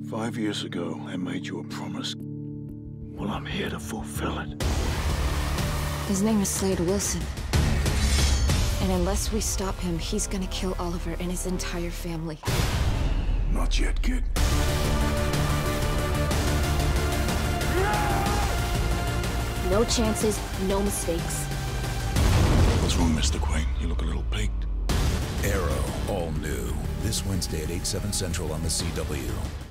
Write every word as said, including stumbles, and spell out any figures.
Five years ago, I made you a promise. Well, I'm here to fulfill it. His name is Slade Wilson. And unless we stop him, he's gonna kill Oliver and his entire family. Not yet, kid. No chances, no mistakes. What's wrong, Mister Quain? You look a little peaked. Arrow, all new. This Wednesday at eight, seven Central on the C W.